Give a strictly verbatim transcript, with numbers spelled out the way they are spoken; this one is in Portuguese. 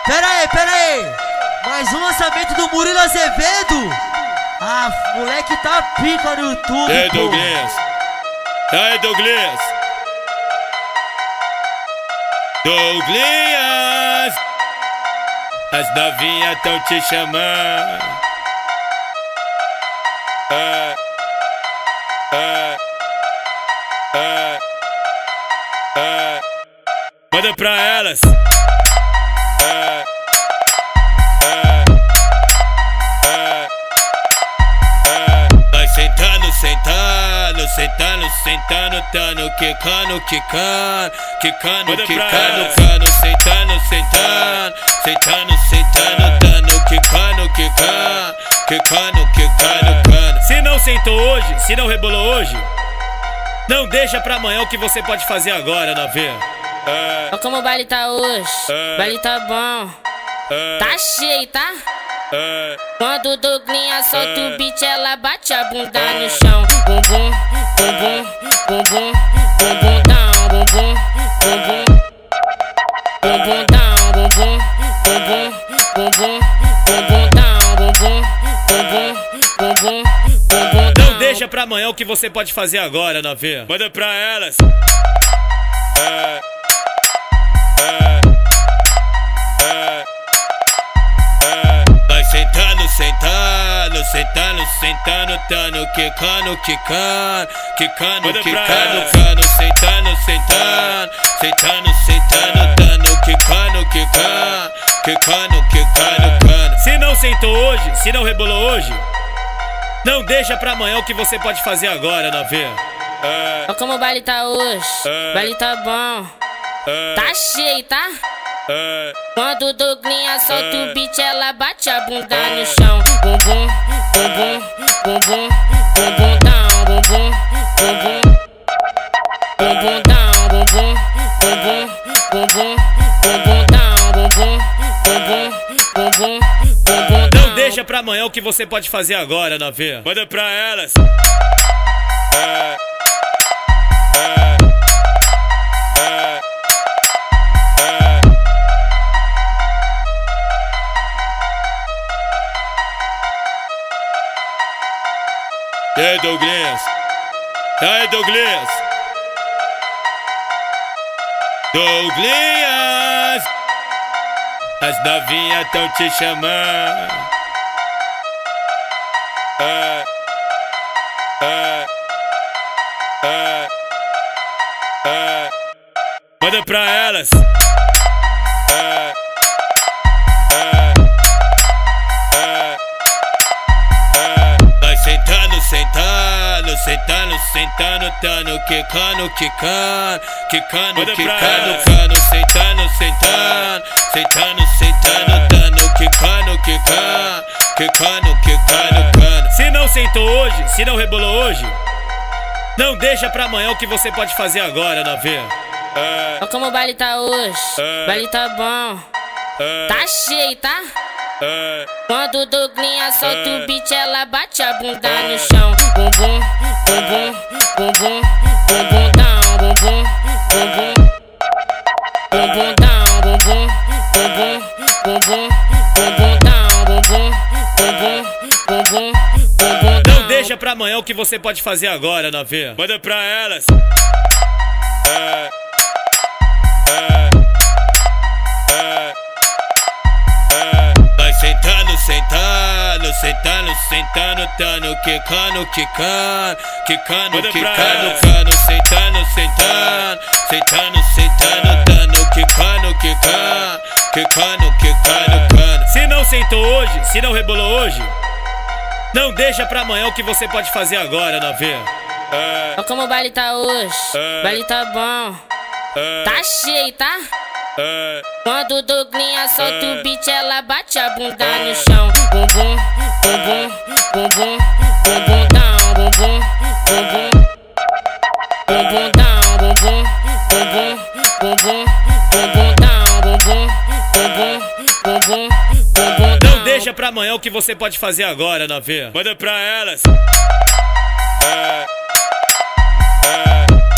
Pera aí, pera aí. Mais um lançamento do Murilo Azevedo. Ah, moleque tá pica no YouTube. E aí, Douglas? E aí, Douglas? Douglas, as novinhas tão te chamando. Ah, ah, ah, ah. Manda pra elas. Ah, ah, ah, ah. Vai sentando, sentando, sentando, sentando, tando, quicando, quicando, quicando, quicando, cano, sentando, sentando, sentando, sentando, tando, quicando, quicando, quicando, quicando, cano. Se não sentou hoje, se não rebolou hoje, não deixa pra amanhã o que você pode fazer agora, novinha. Ah, Olha como o baile tá hoje, ah, o baile tá bom, ah, tá cheio, tá? ah, Quando o Douglinha solta o beat, ela bate a bunda no chão. Bum bum, bum bum, bum bum, bum bum down, bum bum, bum bum, bum bum down, bum bum, bum bum, bum bum, bum bum down, bum bum, bum bum, bum bum, bum bum down. Não deixa pra amanhã o que você pode fazer agora, novinha. Manda pra elas. Ah, ah, ah, ah. Vai sentando, sentando, sentando, sentando, tando, quicando, quicando, quicando, quicando, cano, sentando, sentando, sentando, sentando, tando, quicando, quicando, quicando, quicando, cano. Se não sentou hoje, se não rebolou hoje, não deixa pra amanhã o que você pode fazer agora, novinha. Ah, Olha como o baile tá hoje, o baile tá bom, ah, tá cheio, tá? ah, Quando o Douglinha solta o beat, ela bate a bunda no chão. Bum bum, bum bum, bum bum, bum bum down, bum bum, bum bum, bum bum down, bum bum, bum bum, bum bum, bum bum down, bum bum, bum bum, bum bum, bum bum down. Não deixa pra amanhã o que você pode fazer agora, novinha. Manda pra elas. Ah, ah, ah, ah. E aí, Douglas? E aí, Douglas? Douglas, as novinhas tão te chamando. Ah, ah, ah, ah. Manda pra elas. Ah, ah, ah, ah. Vai sentando, sentando, sentando, sentando, tando, quicando, quicando, quicando, quicando, cano, sentando, sentando, sentando, sentando, tando, quicando, quicando, quicando, quicando, cano. Se não sentou hoje, se não rebolou hoje, não deixa pra amanhã o que você pode fazer agora, novinha. Ah, Olha como o baile tá hoje, o baile tá bom, ah, tá cheio, tá? ah, Quando o Douglinha solta o beat, ela bate a bunda no chão. Bum bum, bum bum, bum bum, bum bum down, bum bum, bum bum, bum bum down, bum bum, bum bum, bum bum, bum bum down, bum bum, bum bum, bum bum, bum bum down. Não deixa pra amanhã o que você pode fazer agora, novinha. Manda pra elas. Ah, ah, ah, ah. Vai sentando, sentando, sentando, sentando, tando, quicando, quicando, quicando, quicando, cano, sentando, sentando, sentando, sentando, tando, quicando, quicando, quicando, quicando, cano. Se não sentou hoje, se não rebolou hoje, não deixa pra amanhã o que você pode fazer agora, novinha. Ah, Olha como o baile tá hoje, o baile tá bom, ah, tá cheio, tá? ah, Quando o Douglinha solta o beat, ela bate a bunda no chão. Bum bum, bum bum, bum bum, bum bum down, bum bum, bum bum, bum bum down, bum bum, bum bum, bum bum, bum bum down, bum bum, bum bum, bum bum, bum bum down. Não deixa pra amanhã o que você pode fazer agora, novinha. Manda pra elas. Ah, ah,